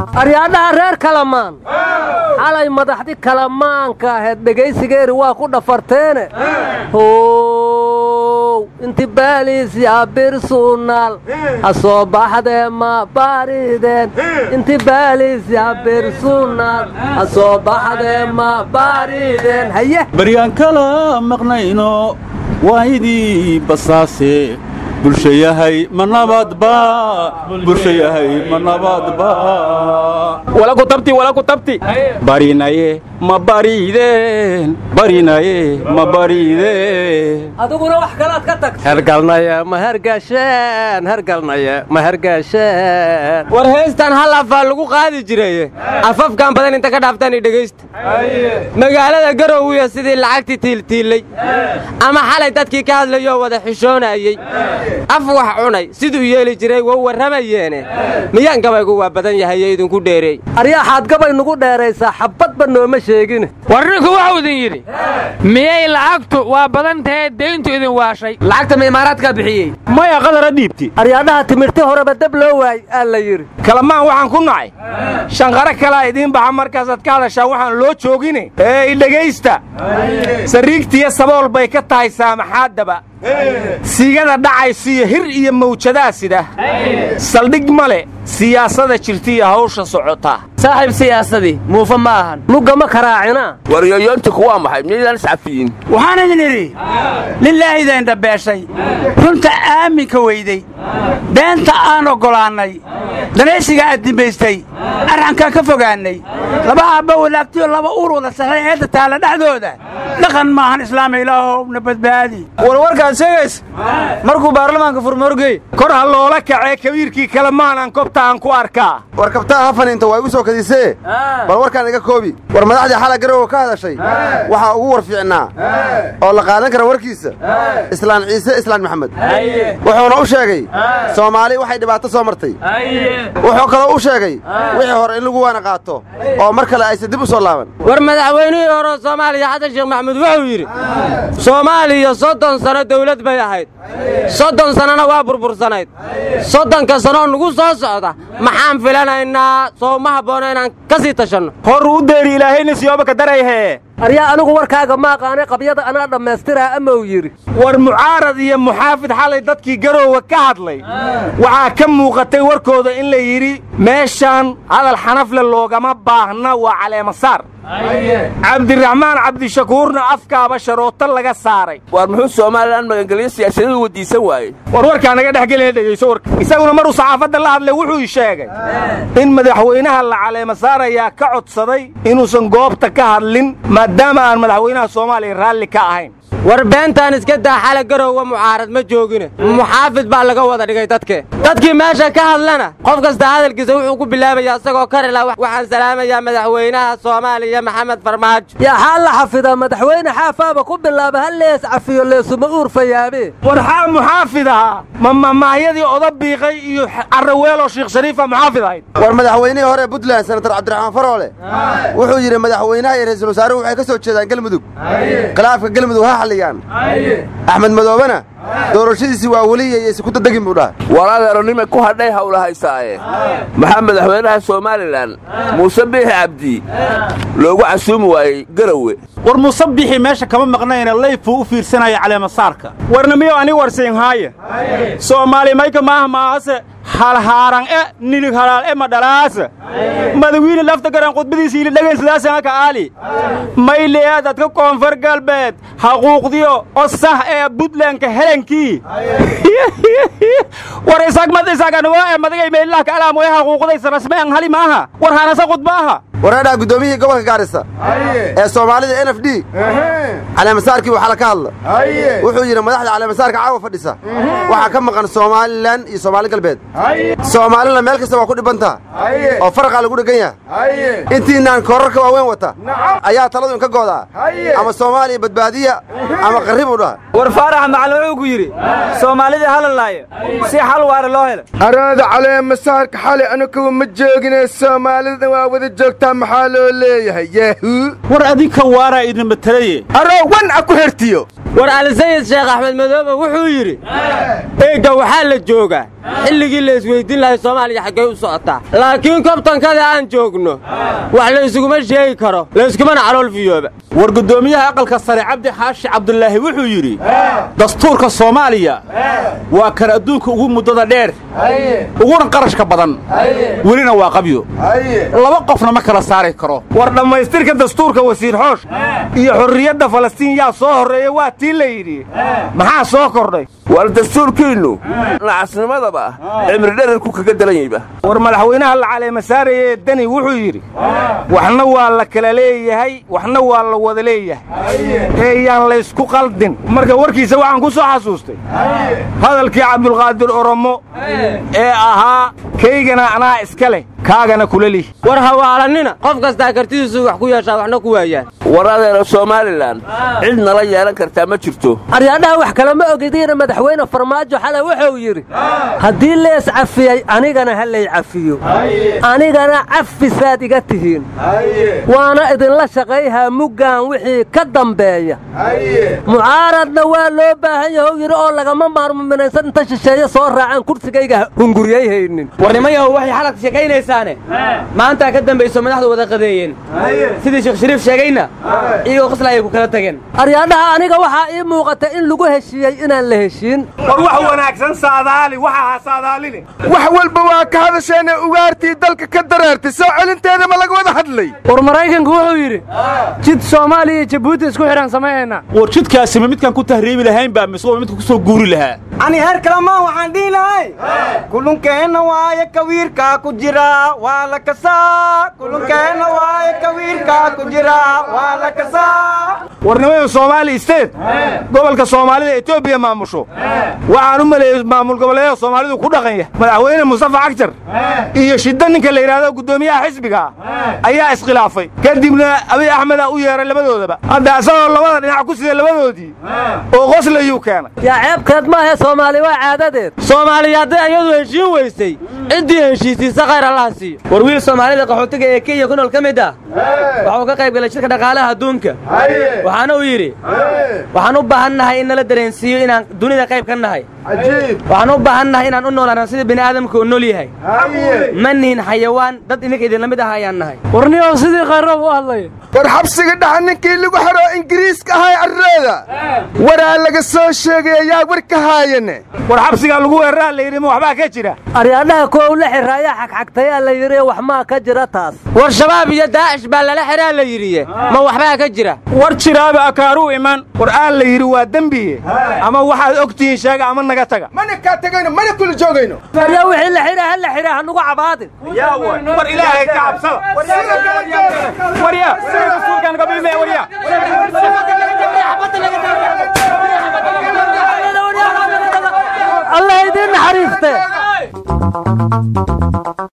aryaadaha reer kalamaan xalay madaxdi kalamaanka ahayd dhegaysigeeri waa ku dhafarteene inti baaliis yaa birsuunaal ha soo baxdee ma baarideen inti baaliis yaa birsuunaal ha soo baxdee ma baarideen haye baryaan kala maqnayno waayidii basaase bulshayahay ma nabadba bulshayahay ma nabadba wala ku tabti barinaye ma barideen barinaye ma barideen adiguna wax kalaad ka tag hergalnaya ma hergasheen hergalnaya ma hergasheen war heestan hal afaa lagu qaadi jiray afafkan badan inta ka dhaaftaan dhageysta magaalada Garowe sidii lacagti tiiltiilay ama xalay dadkii ka hadlayo wada xishoonayay af wax cunay sidoo yeeli jiray waa waramayeen miyaan gabaygu waa badan yahay idinku dheeray aryaxaad gabay nagu dheeraysa xabad banooma sheegin warinku waxa idin yiri miyay lacagtu waa badan tahay deyntu idin waashay lacagta imaaraadka bixiyay maya qadara dhiibti aryaadaha timirti horeba dab loo waay alla yiri kalamaan waxaan ku nacay shanqara kala idin baxa markaas aad ka hadashaa waxaan loo joogin dhageysta sariigtiya sabool bay ka tahay saamaxaadaba siigada dhacaysiyo hir iyo mawjadaha sida saldhig male siyaasada jirtiya hawsha socota saaxiib siyaasadii muufa ma ahan lugama karaacina waryoyonti kuwa maxay miidan safiin waxaan idin iri lillaahi idin dhabeeshay runta aaminka weyday beenta aan ogolaanay danaysiga aad dimaystay arxanka ka fogaanay laba aabba walaagtiyo laba uur wada saxeeyada taala dhaxdooda dhaqan maahan islaam ilaahow nabadbaadi warwarkaan sheegays markuu baarlamaanka furmorgay kor ha loola kacay kabiirkii kala maanan kobta aan ku arkaa war kabtaa hafan inta way u soo kadisee bal warkaan iga koobi war madaxdii xala Garowe ka hadashay waxa ugu war fiicnaa oo la qaadan kara warkiisa islaan ciise islaan maxamed wuxuuna u sheegay Soomaali waxay dhibaato soo martay wuxuu kale u sheegay wixii hore in lagu waana qaato oo mar kale ay dib u soo laaban war madaxweynihii hore Soomaaliya Xasan Sheekh Maxamuud wuxuu yiri Soomaaliya 30 sano dawlad bay ahayd 30 sanana waa burbursanayd 30 sano nagu soo socda maxaan filanaynaa soo ma haboona inaan ka sii tashano hor u deeri ilaahayna siyoba ka darayhay aryaa anigu warkaaga ma aqaanay qabyada ana dhameystira ama uu yiri war mucaarad iyo muxaafid xalay dadkii Garowe ka hadlay waxa ka muuqatay warkooda in la yiri meeshan hadal xanaf la loogama baahna waa caleema saar Cabdiraxmaan Cabdishakuurna afkaaba sharoota laga saaray war muxuu Soomaaliland magangeliyo siyaasadda wadiisan waayay warka naga dhaxgalay dhageyso warka isaguna maruu saxaafadda la hadlay wuxuu sheegay in madaxweynaha la caleema saaraya ka codsaday inuusan goobta ka hadlin maadaama aan madaxweynaha Soomaaliya raalli ka ahayn war beentan iska daa xala Garowe mucaarad ma joogin muxaafid baa laga wada dhigay dadkii meesha ka hadlana qof kasta hadalkiisa wuxuu ku bilaabayaa asagoo karila waxaan salaamayaa madaxweynaha Soomaaliya Maxamed Farmaajo ya xal xafida madaxweyne xaafaaba ku bilaaba hal lees cafiyo leesuma uurfayaabe war xaa muxaafidaha maayadii odabiiqay iyo Arweelo Sheekh Shariifa muxaafidahay war madaxweynihii hore Puntland Senator Cabdiraxmaan Faroole wuxuu yiri madaxweynaha iyo ra'iisul wasaaruhu waxay ka soo jeedaan Galmudug khilaafka Galmudug أحمد مدوبنا doorashadiisi waa waliye isku dadagin buu dhahay walaadeeronimo ku hadhay hawlahaysaay maxamed axweynaha Soomaaliland Muuse Biixi Cabdi loogu casuumi waayay Garowe war Muuse Biixi meesha kama maqnayna leeyfu u fiirsanaya caleema saarka warnamiyo ani warsayn haaya Soomaali mayka maahmaase hal haaran nilig halal madalaasa madawiina lafta garan qudbadiisa ila dhageysadaan ka aali mayleeya dadka koonfur galbeed xuquuqdiyo oo sax ee Puntland ka helankii war isagan waa madagay meelaha ka alaam way xuquuqdaysa rasmiyan hali maaha war hanasa qudbaaha warada gudoomiyihii gobolka Gaarisa ee Soomaalida NFD caleema saarkii waxa la ka hadla wuxuu yiri madaxda caleema saarka caawa fadhisa waxa ka maqan Soomaaliland iyo Soomaali galbeed Soomaaliland meel kasta waa ku dhibanta oo farqa lagu dhagan yahay intiinaan korarka waaweyn wata ayaa taladu ka goodaa ama Soomaaliya badbaadiya ama qarib u dhaha war faarax macalin wuxuu yiri Soomaalida halalaayo si xal waar loo helo arada caleema saarka xali anagu ma joogin Soomaalida waa wada joogta maxaa loo leeyahay war adinka waara idin matalaye arawan aku hertiyo war alisayid sheekh axmed madoobe wuxuu yidhi eegga waxaa la joogaa xilligii la isweydiin lahay soomaaliya xaggay u socotaa laakiin kobtankada aan joogno wax la isuguma sheegi karo la iskumana calool fiyooba war guddoomiyaha aqalka sare cabdi xaashi cabdulaahi wuxuu yidhi dastuurka soomaaliya waa kan adduunka ugu muddada dheer uguna qarashka badan welina waa qabyo laba qofna ma kala saari karo war dhammaystirka dastuurka wasiir xoosh iyo xorriyadda falastiin yaa soo horreeya waa tii la yidhi maxaa soo kordhay war dastuurkiinnu nacasnimadaba cimri dherarku kaga dalan yayba war madaxweynaha la caleema saarayee deni wuxuu yidhi waxna waa la kala leeyahay waxna waa la wada leeyahay eeyaan laysku qaldin marka warkiisa waxaan ku soo xasuustay hadalkii cabdulqaadir oromo ee ahaa kaygana anaa iska leh kaagana kula lih war hawaalannina qof kastaa kartidiisu wax ku yeeshaa waxna ku waayaan war adeena somalilan cid nala yeelan kartaa ma jirto aryaadhaha wax kale ma ogediina madaxweyne farmaajo xalay wuxuu yidhi haddii lees cafiyey anigana ha lay cafiyo anigana cafisaad iga tihiin waana idinla shaqayhaa muggaan wixii ka dambeeya mucaaradna waa loo baahan yahow yidhi oo lagama maarmo minaysan inta shisheeye soo raacaan kursigayga hunguryay haynin warnimayahow waxay xalad sheekaynaysaane maantaa ka dambayso madaxdu wada qadeeyeen sidii sheekh shariif sheegayna iyagoo qisla ayay ku kala tageen aryaadhaha aniga waxaa ii muuqata in lagu heshiiyey inaan la heshiin war wax wanaagsan saadaali waxa ha saadaalini wax walba waa ka hadasheen ugaartii dalka ka dareertay soo celinteeda ma laga wada hadlay war maraykanku wuxuu yidhi jid soomaaliya iyo jabuuti isku xidhan samaynayna war jidkaasi ma midkaan ku tahriibi lahayn baa mise waa midka ku soo guuri lahaa ani heer kalamaan waxaan dhihi lahay kulunkeenna waaye kawiirkaa ku jira waa la kasaa kulunkeenna waaye kawiirkaa ku jira waa la kasaa warnimada soomaali state gobolka soomaalida etoobiya maamusho waxaan u maleeyey maamul goboleedyada soomaalidu ku dhaqan yahay madaxweyne mustafa cagjar iyo shidda ninka la yidhaahdo guddoomiyaha xisbiga ayaa iskhilaafay kadibna abiy axmeda u yeeray labadoodaba hadda asagoo labada dhinac ku sida labadoodii oo qoslayuu keenay yaa ceebkeed maahe soomaali waa caadadeed soomaaliya hadday iyadu heshiin weysay ciddii heshiisiisa khayr allaha siiyo war wiil soomaalida qaxootiga ee kenya ku nool ka mid ah waxuu ka qayb galay shirka dhaqaalaha adduunka waxaana uu yidhi waxaan u baahannahay in nala dareensiiyo inaan dunida qayb ka nahay waxaan u baahannahay inaan u noolaano sida bini aadamka uu nool yahay ma nihin xayawaan dad idinka idinla mid ah ayaan nahay warniyow sidii qayroob u hadlaya war xabsiga dhaxa ninkii lagu xidho ingiriiska ahay carreeda waraa laga soo sheegay ayaa war ka haayane war xabsigaa lagu weeraraa la yidhi ma waxbaa ka jira aryaadhaha kuwa la xiraayaa xagxagtayaa la yidhi wax maa ka jira taas war shabaab iyo daacish baa lala xiraa la yidhiye ma waxbaa ka jira war jiraaba akaaruu iman war aan la yidhi waa dembiye ama waxaad ogtihiin sheega ama naga taga mana kaa tegayno mana kula joogayno waryaa wixii la xiraa ha la xiraa hanugu cabaadin war ilaahay ka cabsada waryaa rasuulkan gabiime waryaa allah idin naxariiste